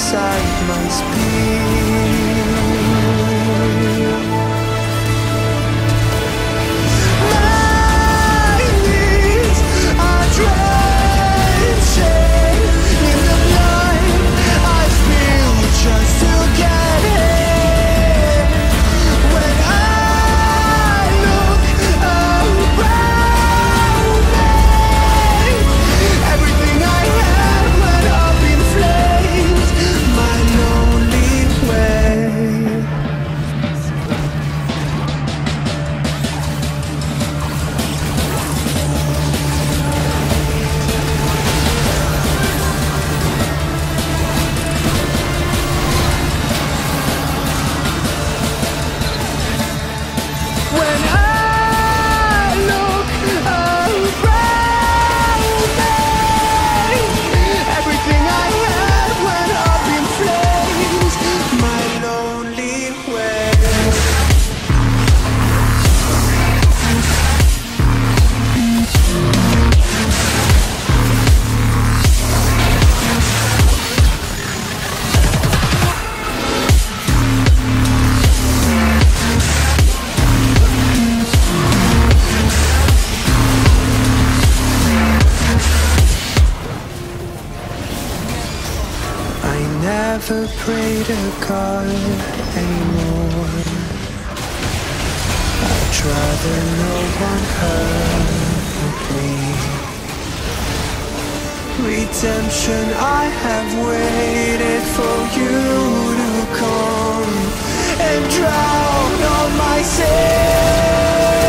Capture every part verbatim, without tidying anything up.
sight must be. Never pray to God anymore. I'd rather no one hurt me. Redemption, I have waited for you to come and drown all my sins.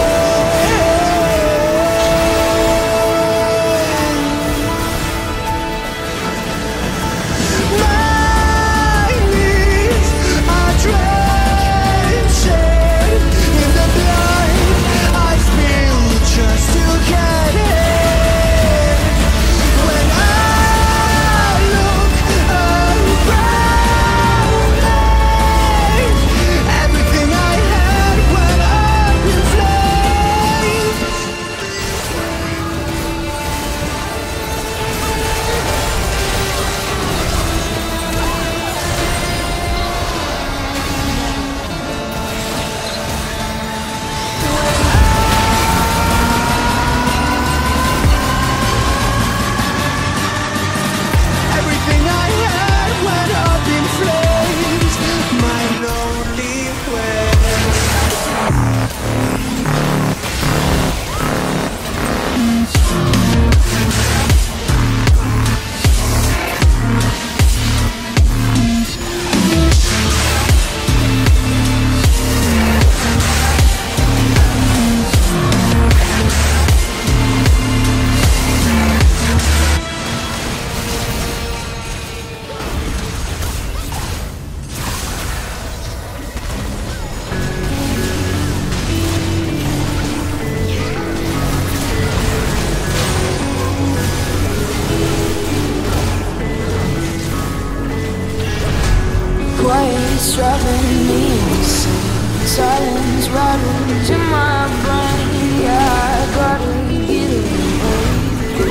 Quiet's driving me insane. Silence rattles in my brain. Yeah, I gotta get away.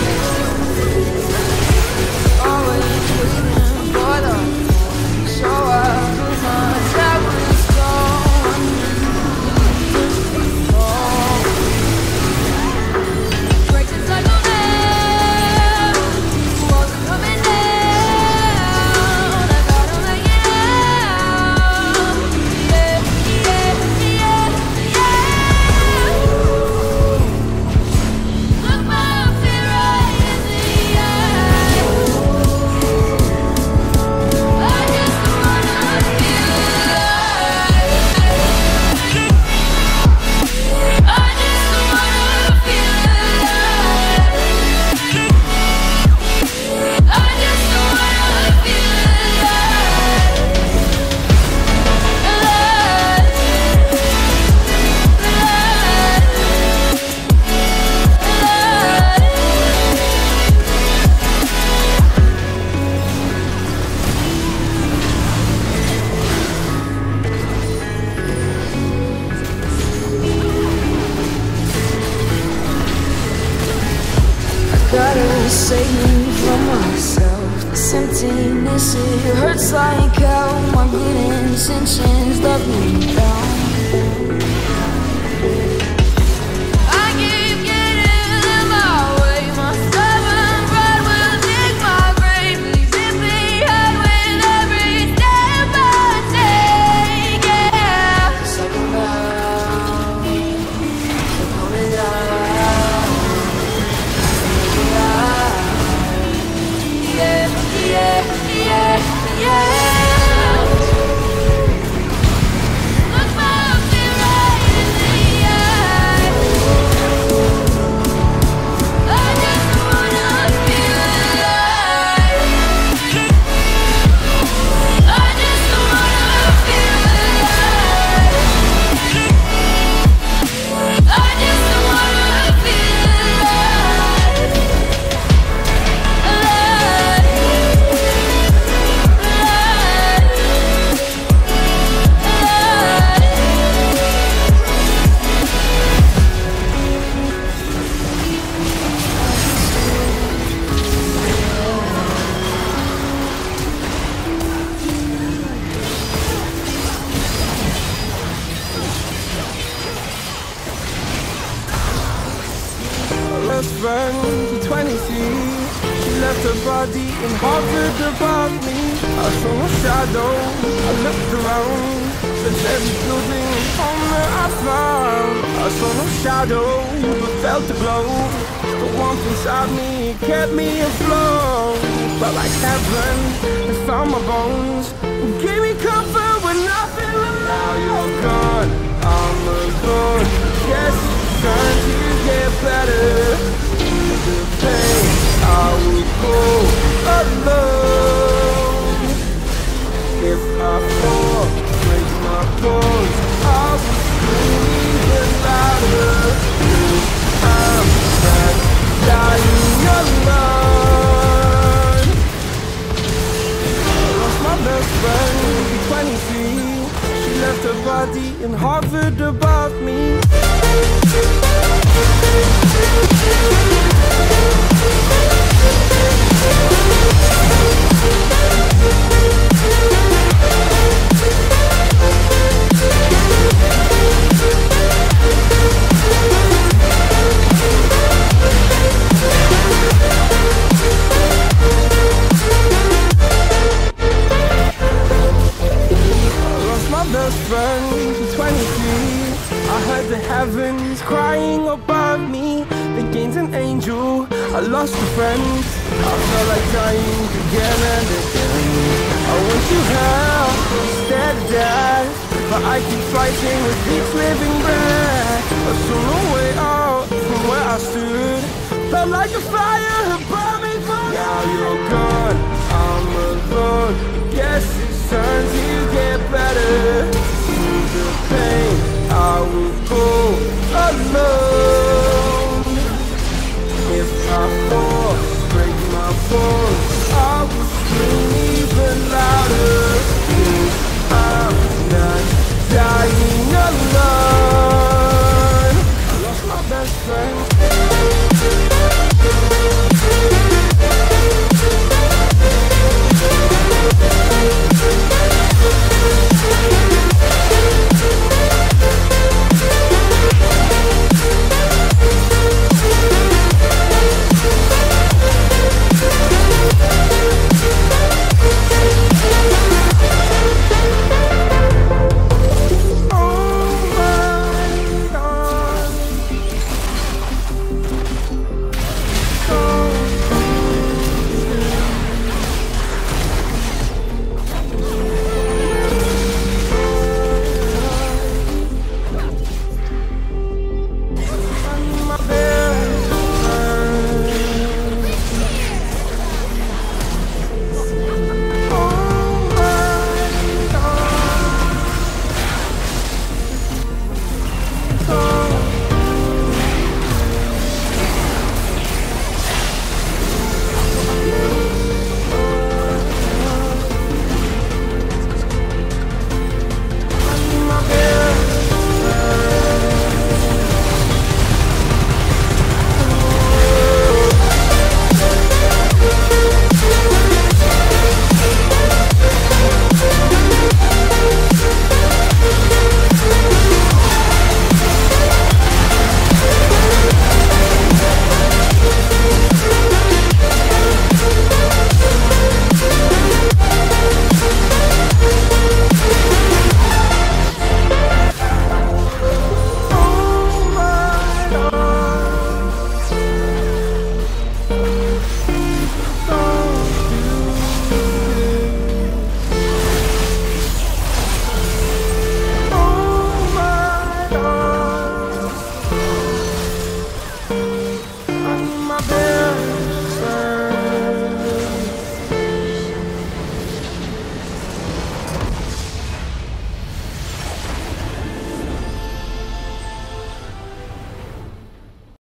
Always waiting for the phone, so I put my tablets down. Breaks the cycle now. Walls are coming down. I gotta make it out. Yeah, yeah, yeah, yeah. Look my fear right in the eye. I just wanna feel alive. I just wanna feel alive. I just wanna feel alive. Alive. Gotta save me from myself. This emptiness miss it. It hurts like hell. My good intentions left me down. I keep getting in my way. My stubborn pride will dig my grave. Leave it behind with every step I take. Yeah. Circle round, circle it out. Yeah, yeah, yeah, yeah. Look me right in the eye. I just wanna feel alive. I just wanna feel alive. I just wanna feel alive. Best friend to twenty-three. She left her body and hovered above me. I saw no shadow, I looked around. There's every building and home that I found. I saw no shadow, but felt the glow. The warmth inside me kept me afloat. Felt like heaven, it found my bones. Gave me comfort when nothing remained. Now you're gone, I'm alone. Guess it's time to get better. The pain, I will go alone. If I fall, break my bones, I will scream even louder. I'm not dying alone. I lost my best friend, twenty-three. She left her body and hovered above me. Best friend, twenty-three. I heard the heavens crying above me. The gain's an angel, I lost a friend. I felt like dying again and again. I went to hell instead of death, but I keep fighting with each living breath. I saw no way out from where I stood. Felt like a fire had burned me for good. Now you're gone, I'm alone. Guess it's time to get better. Through the pain, I will go alone. If I fall, break my bones, I will scream even louder. I'm not dying alone.